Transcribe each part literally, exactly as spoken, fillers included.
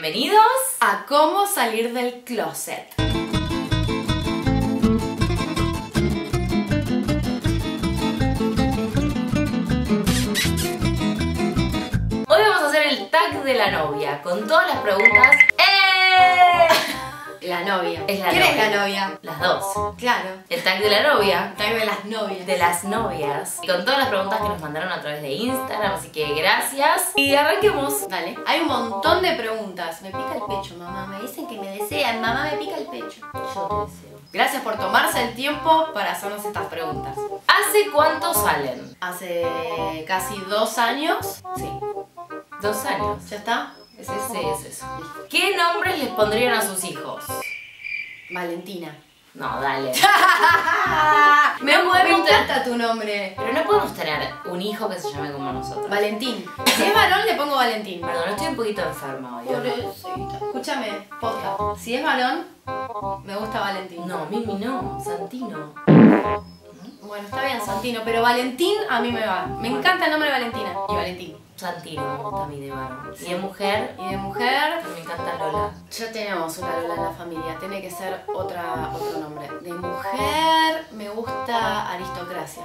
bienvenidos a Cómo salir del closet. Hoy vamos a hacer el tag de la novia con todas las preguntas. ¡Eh! La novia. Es la ¿Quién novia. es la novia? Las dos. Claro. El tag de la novia. El tag de las novias. De las novias. Y con todas las preguntas que nos mandaron a través de Instagram, así que gracias. Y arranquemos. Dale. Hay un montón de preguntas. Me pica el pecho, mamá. Me dicen que me desean. Mamá, me pica el pecho. Yo te deseo. Gracias por tomarse el tiempo para hacernos estas preguntas. ¿Hace cuánto salen? Hace casi dos años. Sí. Dos años. ¿Ya está? ¿Es ese? Sí, es eso. ¿Qué nombres les pondrían a sus hijos? Valentina. No, dale. me, No me podemos encanta tu nombre. Pero no podemos tener un hijo que se llame como nosotros. Valentín. Si es varón, le pongo Valentín. Perdón, estoy un poquito enferma hoy. ¿o no? Pobrecita. Escúchame, posta. Si es varón, me gusta Valentín. No, Mimi no, Santino. Bueno, está bien, Santino, pero Valentín a mí me va. Me encanta el nombre Valentina. Y Valentín. Santino me gusta a mí de varón. Y de mujer, Y de mujer, me encanta Lola. ya tenemos una Lola en la familia. Tiene que ser otra, otro nombre. De mujer, me gusta Aristocracia.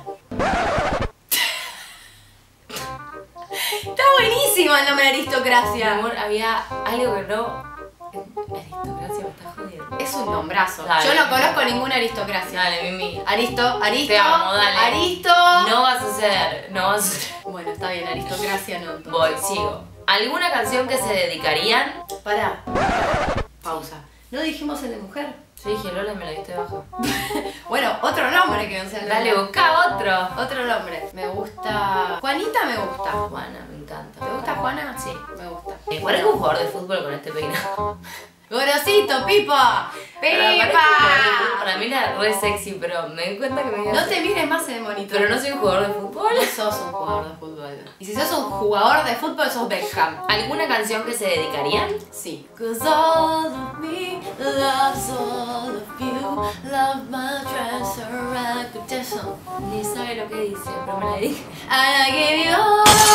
Está buenísimo el nombre Mi Aristocracia. amor, había algo que no... Aristocracia me está jodiendo. Es un nombrazo. Dale. Yo no conozco ninguna aristocracia. Dale, Mimi. Aristo, Aristo, Te amo, dale. Aristo. No va a suceder, no va a suceder. Bueno, está bien, aristocracia no. Entonces. Voy, sigo. ¿Alguna canción que se dedicarían? Pará. Pausa. ¿No dijimos el de mujer? Yo dije Lola y me la diste baja. Bueno, otro nombre que no sea el de Dale, mujer. busca otro. Otro nombre. Me gusta... Juanita me gusta. Juana, me encanta. ¿Te gusta Juana? Sí. Me gusta. Me parezco un jugador de fútbol con este peinado. Gorosito, Pipa. Parezco Pipa. un jugador de fútbol. Para mí era re sexy, pero me di cuenta que me iba a No hacer- te mires más en el monitor. Pero no soy un jugador de fútbol. No sos un jugador de fútbol. Y si sos un jugador de fútbol, sos Beckham. ¿Alguna canción que se dedicarían? Sí. Cause all of me loves all of you. Love my treasure and protection. Ni sabe lo que dice, pero me la dije. And I give you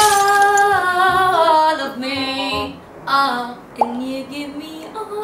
all of me. Ah, and you give me all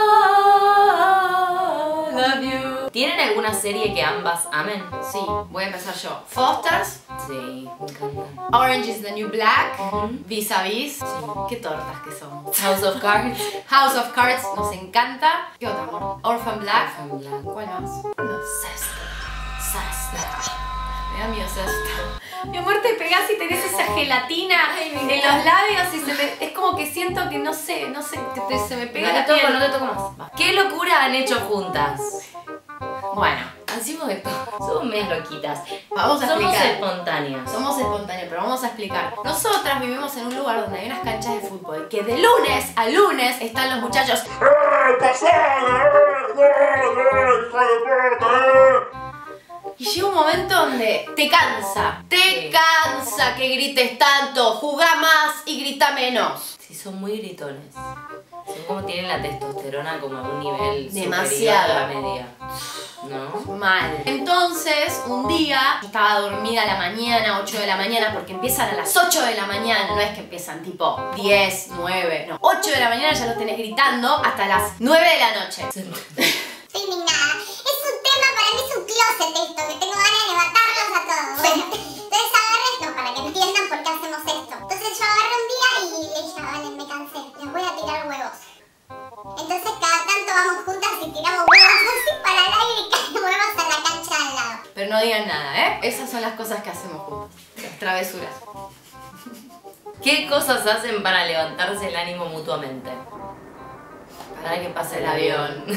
of you. ¿Tienen alguna serie que ambas amen? Sí, voy a empezar yo. Fosters, Sí, me encanta. Orange is the New Black, Ujú. Vis a Vis. Sí. Qué tortas que somos. House of Cards. House of Cards nos encanta. ¿Qué otra, amor? Orphan Black. Orphan Black. ¿Cuál más? No. Sesta. Sesta. Me da miedo hacer esto. Mi amor, te pegás y tenés esa gelatina Ay, me en encanta. los labios y se me, es como que siento que no sé, no sé, te- te- se me pega No la te toco, piel. no te toco más. Va. ¿Qué locura han hecho juntas? Bueno, Hacemos de todo. Somos medias loquitas. vamos a Somos explicar. espontáneas. Somos espontáneos, pero vamos a explicar. Nosotras vivimos en un lugar donde hay unas canchas de fútbol que de lunes a lunes están los muchachos. ¡Eh, pasada! ¡Eh, gol! ¡Eh, hijo de puta! ¡Eh! Y llega un momento donde te cansa, te Sí. cansa que grites tanto, jugá más y grita menos. Sí, son muy gritones. Son como tienen la testosterona como a un nivel Demasiado. superior a la media. ¿No? Mal. Entonces, un día, yo estaba dormida a la mañana, ocho de la mañana, porque empiezan a las ocho de la mañana, no es que empiezan tipo diez, nueve, no. ocho de la mañana ya los tenés gritando hasta las nueve de la noche. Estoy indignada. Es un tema, para mí es un closet esto, que tengo ganas de matarlos a todos. Bueno, entonces agarré esto para que entiendan por qué hacemos esto. Entonces yo agarré un día y le dije, vale, me cansé, les voy a tirar huevos. Entonces cada tanto vamos juntas y tiramos huevos así para el aire y caen huevos en la cancha al lado. Pero no digan nada, ¿eh? Esas son las cosas que hacemos juntos. Las travesuras. ¿Qué cosas hacen para levantarse el ánimo mutuamente? Para que pase el avión.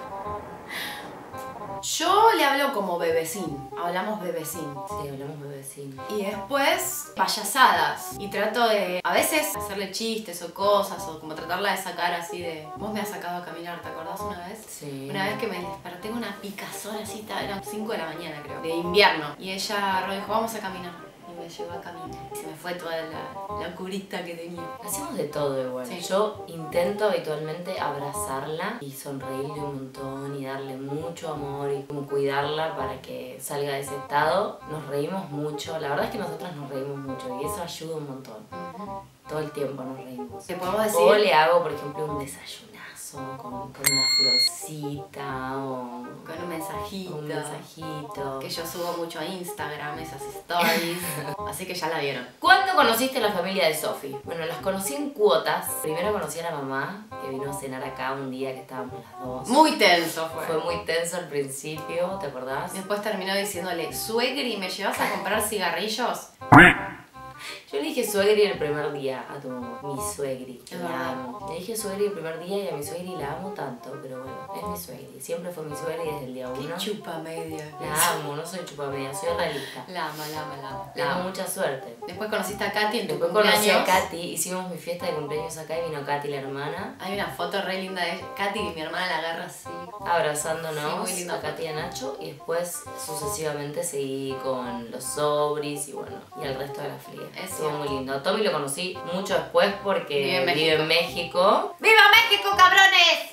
Yo le hablo como bebecín, hablamos bebecín. Sí, hablamos bebecín. Y después payasadas. Y trato de a veces hacerle chistes o cosas o como tratarla de sacar así de... Vos me has sacado a caminar, ¿te acordás una vez? Sí. Una vez que me desperté con una picazón así, ta- eran cinco de la mañana creo, de invierno. Y ella agarró y dijo, vamos a caminar. Y me llevó a caminar. Y se me fue toda la, la curita que tenía. Hacemos de todo igual. Sí. Yo intento habitualmente abrazarla y sonreírle un montón y darle mucho amor y como cuidarla para que salga de ese estado. Nos reímos mucho, la verdad es que nosotras nos reímos mucho y eso ayuda un montón. Ujú. todo el tiempo nos reímos. ¿Te podemos decir? O le hago, por ejemplo, un desayunazo con, con una florcita o Con un mensajito. un mensajito. Que yo subo mucho a Instagram, esas stories. Así que ya la vieron. ¿Cuándo conociste a la familia de Sofi? Bueno, las conocí en cuotas. Primero conocí a la mamá, que vino a cenar acá un día que estábamos las dos. Muy tenso fue. Fue muy tenso al principio, ¿te acordás? Después terminó diciéndole, suegri, ¿me llevas a comprar cigarrillos? Yo le dije suegri el primer día a tu mi suegri, que Es la verdad. amo. Le dije suegri el primer día y a mi suegri la amo tanto, pero bueno, es mi suegri. Siempre fue mi suegri desde el día uno. Qué chupa media. La amo, no soy chupamedia, soy realista. La ama, la ama, la ama. Le amo mucha suerte. Después conociste a Katy en tu Después cumpleaños. conocí a Katy, hicimos mi fiesta de cumpleaños acá y vino Katy, la hermana, Hay una foto re linda de Katy y mi hermana la agarra así. abrazándonos Sí, muy lindo. a Katy y a Nacho, y después sucesivamente seguí con los sobris y bueno, y el resto de la fría. Es Estuvo cierto. muy lindo. Tommy lo conocí mucho después porque Vive en vive en México. México. ¡Viva México, cabrones!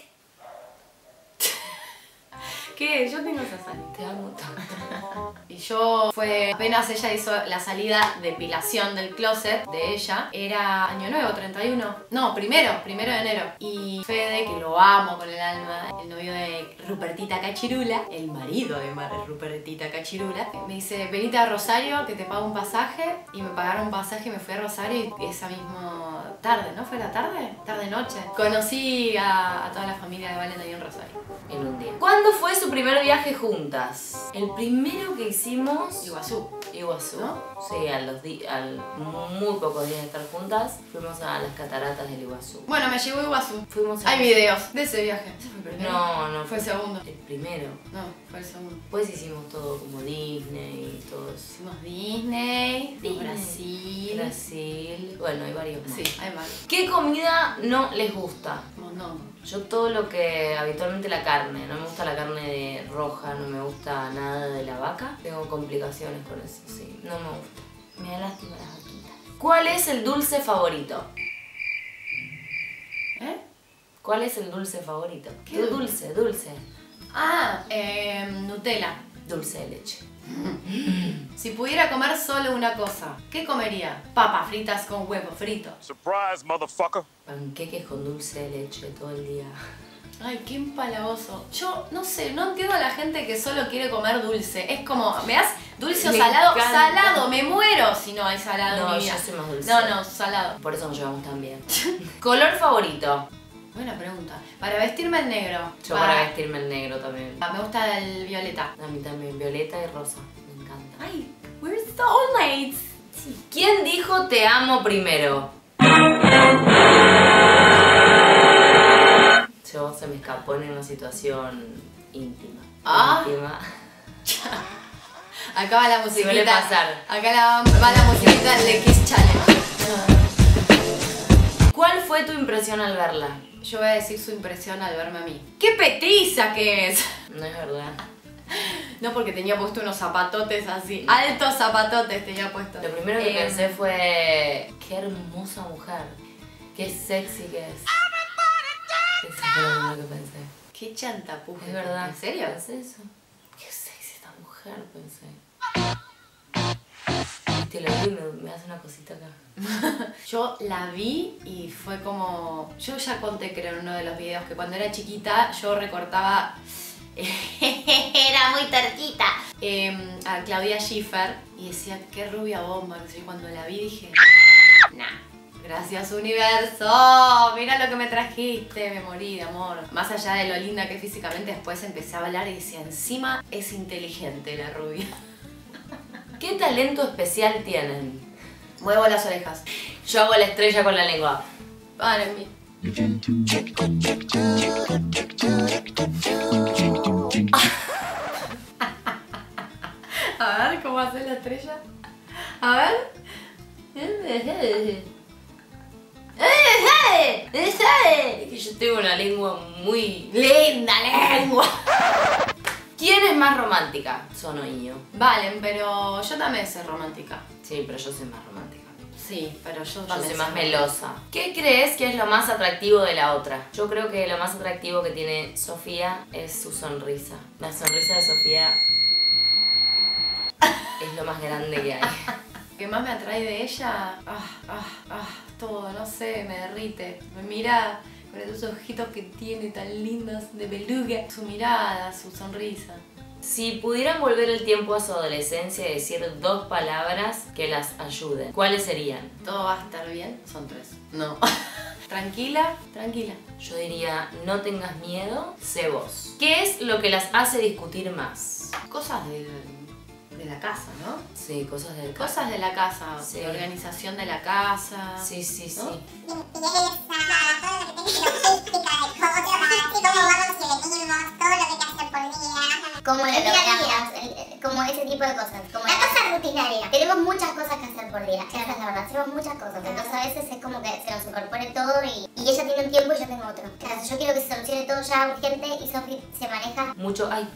¿Qué? Yo tengo esa salida. Te amo tanto. Y yo fue, apenas ella hizo la salida de depilación del closet de ella, era año nuevo, treinta y uno. No, primero, primero de enero. Y Fede, que lo amo con el alma, el novio de Rupertita Cachirula, el marido de Mar- Rupertita Cachirula, me dice, venite a Rosario que te pago un pasaje. Y me pagaron un pasaje y me fui a Rosario y esa misma tarde, ¿no? ¿Fue la tarde? Tarde-noche. Conocí a, a toda la familia de Valen ahí en Rosario. En un día. ¿Cuándo fue su primer viaje juntas? El primero que hicimos... Iguazú. Iguazú. ¿No? Sí, a los di- al muy pocos días de estar juntas, fuimos a las cataratas del Iguazú. Bueno, me llevó a Iguazú. Fuimos a... Hay videos de ese viaje. ¿Ese fue el primero? No, no. Fue el segundo. El primero. No, fue el segundo. Después hicimos todo como Disney y todo eso. Hicimos Disney, Disney. Brasil. Brasil. Bueno, hay varios más. Sí, hay más. ¿Qué comida no les gusta? Mondongo. Yo todo lo que habitualmente la carne, no me gusta la carne de roja, no me gusta nada de la vaca. Tengo complicaciones con eso, sí, no me gusta. Me da lástima las vaquitas. ¿Cuál es el dulce favorito? ¿Eh? ¿Cuál es el dulce favorito? ¿Qué ¿Qué dulce? Dulce. Ah, eh, Nutella. Dulce de leche. Si pudiera comer solo una cosa, ¿qué comería? Papas fritas con huevo frito. Surprise, motherfucker. Panqueques con dulce de leche todo el día. Ay, qué empalagoso. Yo no sé, no entiendo a la gente que solo quiere comer dulce. Es como, ¿me das dulce o Me salado? encanta. Salado, me muero si no hay salado No, en mi vida. yo soy más dulce. No, no, salado. Por eso nos llevamos tan bien. ¿Color favorito? Buena pregunta. Para vestirme el negro. Yo para vestirme el negro también. Ah, me gusta el violeta. A mí también, violeta y rosa. Me encanta. Ay, we're soulmates. ¿Quién dijo te amo primero? Yo se me escapó en una situación íntima. Ah. Íntima. Acá va la musiquita. Suele pasar. Acá la- va la musiquita del Kiss Challenge. ¿Cuál fue tu impresión al verla? Yo voy a decir su impresión al verme a mí. ¡Qué petiza que es! No es verdad. No, porque tenía puesto unos zapatotes así. Altos zapatotes tenía puesto. Lo primero que Eh, pensé fue... Qué hermosa mujer. Qué sexy que es. Eso fue lo primero que pensé. Qué chantapuja. Es verdad. ¿En serio? Pensé eso. Qué sexy esta mujer, pensé. Te lo vi y me, me hace una cosita acá. Yo la vi y fue como... Yo ya conté, creo, en uno de los videos que cuando era chiquita yo recortaba... Era muy tortita. eh, a Claudia Schiffer y decía, qué rubia bomba. Y cuando la vi dije, nah, gracias universo, mira lo que me trajiste, me morí de amor. Más allá de lo linda que físicamente, después empecé a hablar y decía, encima es inteligente la rubia. ¿Qué talento especial tienen? Muevo las orejas. Yo hago la estrella con la lengua. Para mí. A ver, ¿cómo hace la estrella? A ver. Es que yo tengo una lengua muy... ¡Linda lengua! ¿Quién es más romántica? Sono y yo. Valen, pero yo también soy romántica. Sí, pero yo soy más romántica. Sí, pero yo Yo también soy más melosa. ¿Qué crees que es lo más atractivo de la otra? Yo creo que lo más atractivo que tiene Sofía es su sonrisa. La sonrisa de Sofía es lo más grande que hay. ¿Qué más me atrae de ella? Ah, ah, ah, todo, no sé, me derrite. Me mira con esos ojitos que tiene tan lindos de beluga. Su mirada, su sonrisa. Si pudieran volver el tiempo a su adolescencia y decir dos palabras que las ayuden, ¿cuáles serían? Todo va a estar bien. Son tres. No. Tranquila, tranquila. Yo diría, no tengas miedo, sé vos. ¿Qué es lo que las hace discutir más? Cosas de, de la casa, ¿no? Sí, cosas del Cosas de la casa, Sí. de organización de la casa. Sí, sí, sí. ¿No? Limpieza, todo lo que tiene logística de cosas, cómo vamos y venimos, todo lo que hay que hacer por día. Como El lo día a día. logramos, el- como ese tipo de cosas. Como La cosa rutinaria. tenemos muchas cosas que hacer por día, esa es la verdad, hacemos muchas cosas, entonces a veces es como que se nos incorpore todo y, y ella tiene un tiempo y yo tengo otro. Claro, yo quiero que se solucione todo ya urgente y Sofi se maneja. Mucho, ay.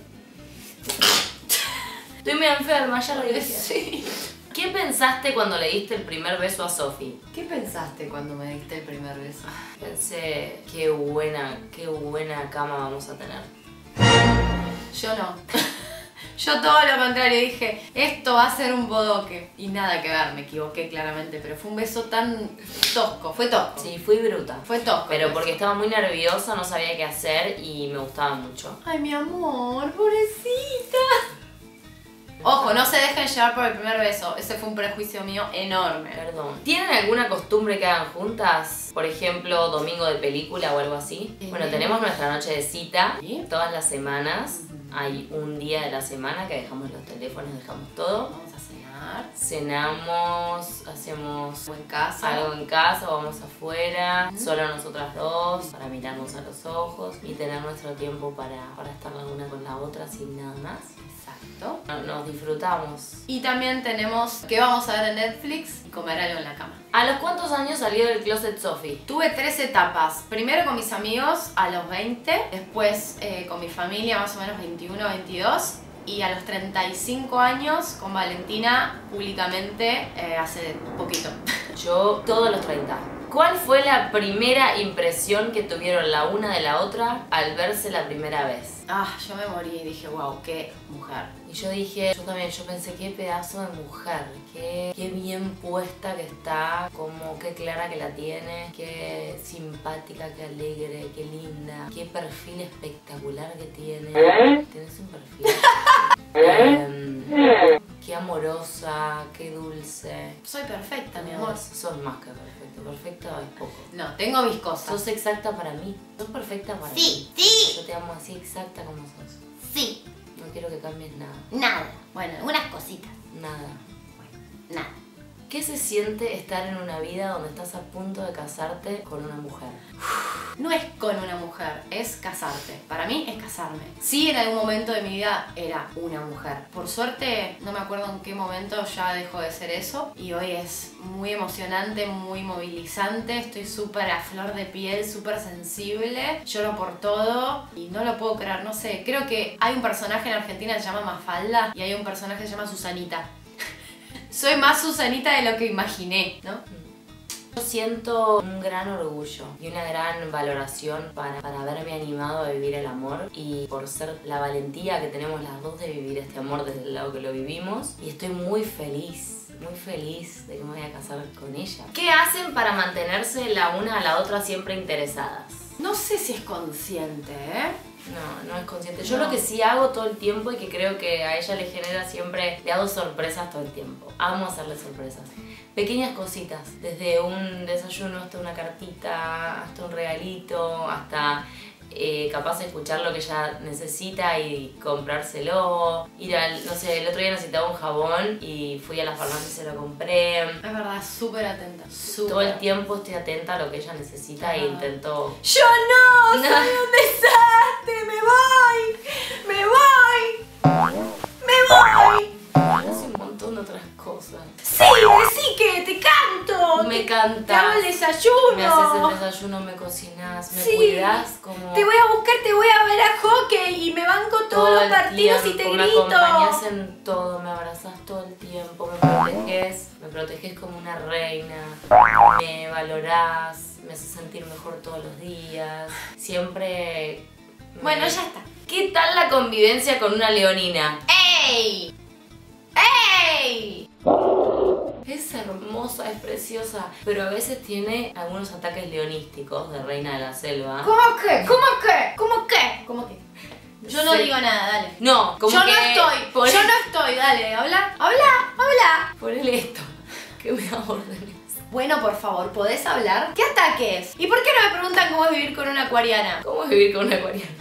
Estoy medio enferma, ya lo dije. Sí. ¿Qué pensaste cuando le diste el primer beso a Sofi? ¿Qué pensaste cuando me diste el primer beso? Pensé, qué buena, qué buena cama vamos a tener. Yo no. Yo todo lo contrario, dije, esto va a ser un bodoque. Y nada que ver, me equivoqué claramente, pero fue un beso tan tosco, fue tosco. Sí, fui bruta. Fue tosco. Pero el porque beso. estaba muy nerviosa, no sabía qué hacer y me gustaba mucho. Ay, mi amor, pobrecita. Ojo, no se dejen llevar por el primer beso. Ese fue un prejuicio mío enorme. Perdón. ¿Tienen alguna costumbre que hagan juntas? Por ejemplo, domingo de película o algo así. Sí. Bueno, tenemos nuestra noche de cita Sí. todas las semanas. Hay un día de la semana que dejamos los teléfonos, dejamos todo. Vamos a cenar. Cenamos, hacemos O en casa. algo en casa, o vamos afuera, solo nosotras dos, para mirarnos a los ojos y tener nuestro tiempo para, para estar la una con la otra sin nada más. Exacto. No- Nos disfrutamos. Y también tenemos que vamos a ver en Netflix y comer algo en la cama. ¿A los cuántos años salió del closet Sofi? Tuve tres etapas. Primero con mis amigos a los veinte, después eh, con mi familia más o menos veintiuno, veintidós y a los treinta y cinco años con Valentina públicamente eh, hace poquito. Yo todos los treinta. ¿Cuál fue la primera impresión que tuvieron la una de la otra al verse la primera vez? Ah, yo me morí y dije, wow, qué mujer. Y yo dije, yo también, yo pensé, qué pedazo de mujer, qué, qué bien puesta que está, como qué clara que la tiene, qué simpática, qué alegre, qué linda, qué perfil espectacular que tiene. Tienes un perfil. Em, qué amorosa, qué dulce. Soy perfecta, mi Mi amor. amor, sos más que perfecto, perfecta es poco. No, tengo mis cosas. Sos exacta para mí, sos perfecta para mí. Sí, sí, Yo te amo así exacta como sos. sí, No quiero que cambies nada, nada. Bueno, algunas cositas, nada. nada. ¿Qué se siente estar en una vida donde estás a punto de casarte con una mujer? No es con una mujer, es casarte. Para mí es casarme. Sí, en algún momento de mi vida era una mujer. Por suerte, no me acuerdo en qué momento ya dejó de ser eso. Y hoy es muy emocionante, muy movilizante. Estoy súper a flor de piel, súper sensible. Lloro por todo y no lo puedo creer. No sé, creo que hay un personaje en Argentina que se llama Mafalda y hay un personaje que se llama Susanita. Soy más Susanita de lo que imaginé, ¿no? Yo siento un gran orgullo y una gran valoración para, para haberme animado a vivir el amor y por ser la valentía que tenemos las dos de vivir este amor desde el lado que lo vivimos. Y estoy muy feliz, muy feliz de que me voy a casar con ella. ¿Qué hacen para mantenerse la una a la otra siempre interesadas? No sé si es consciente, ¿eh? No, no es consciente. Yo No. lo que sí hago todo el tiempo y que creo que a ella le genera siempre, le hago sorpresas todo el tiempo. Amo hacerle sorpresas. Pequeñas cositas, desde un desayuno hasta una cartita, hasta un regalito, hasta eh, capaz de escuchar lo que ella necesita y comprárselo. Ir al, no sé, el otro día necesitaba un jabón y fui a la farmacia y se lo compré. Es verdad, súper atenta. Súper. Todo el tiempo estoy atenta a lo que ella necesita e Ah. intento... ¡Yo no! No. ¡Soy un desastre! ¡Me voy! ¡Me voy! ¡Me voy! Hace un montón de otras cosas. ¡Sí! ¡Decí que te canto! Me te, cantas. Te hago el desayuno. Me haces el desayuno, me cocinas, me Sí. cuidas como... Te voy a buscar, te voy a ver a hockey y me banco todos todo los el partidos y te tiempo, grito. Me acompañas en todo, me abrazas todo el tiempo, me proteges, me proteges como una reina, me valorás, me haces sentir mejor todos los días, siempre... me- Bueno, ya está. ¿Qué tal la convivencia con una leonina? ¡Ey! ¡Ey! Es hermosa, es preciosa, pero a veces tiene algunos ataques leonísticos de reina de la selva. ¿Cómo que? ¿Cómo que? ¿Cómo que? ¿Cómo que? Yo no Sí. digo nada, dale. No, como Yo que no estoy, por- yo no estoy, dale, habla, habla, habla. Ponele esto, que me da órdenes. Bueno, por favor, ¿podés hablar? ¿Qué ataques? ¿Y por qué no me preguntan cómo es vivir con una acuariana? ¿Cómo es vivir con una acuariana?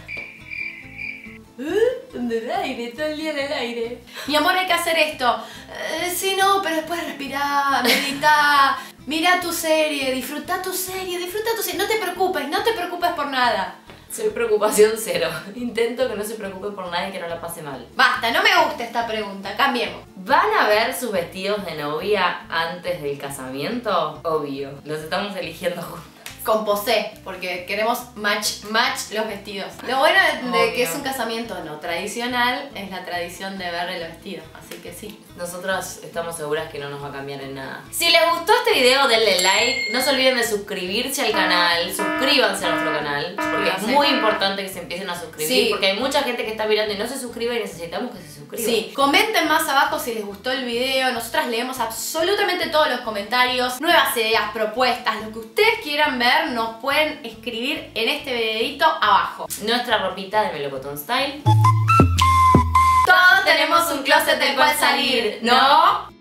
En el aire, todo el día en el aire. Mi amor, hay que hacer esto. Eh, sí, no, pero después respirá, meditá, mira tu serie, disfruta tu serie, disfruta tu serie. No te preocupes, no te preocupes por nada. Soy preocupación cero. Intento que no se preocupe por nadie, que no la pase mal. Basta, no me gusta esta pregunta, cambiemos. ¿Van a ver sus vestidos de novia antes del casamiento? Obvio, los estamos eligiendo juntos. Con posé, porque queremos match, match los vestidos. Lo bueno de, de que es un casamiento no tradicional es la tradición de ver el vestido, así que sí. Nosotras estamos seguras que no nos va a cambiar en nada. Si les gustó este video, denle like. No se olviden de suscribirse al canal. Suscríbanse a nuestro canal, porque es Suscríbanse. muy importante que se empiecen a suscribir. Sí. Porque hay mucha gente que está mirando y no se suscribe y necesitamos que se suscriban. Sí, comenten más abajo si les gustó el video. Nosotras leemos absolutamente todos los comentarios, nuevas ideas, propuestas, lo que ustedes quieran ver, nos pueden escribir en este videito abajo. Nuestra ropita de Melocotón Style. Todos tenemos un closet del cual salir, ¿no?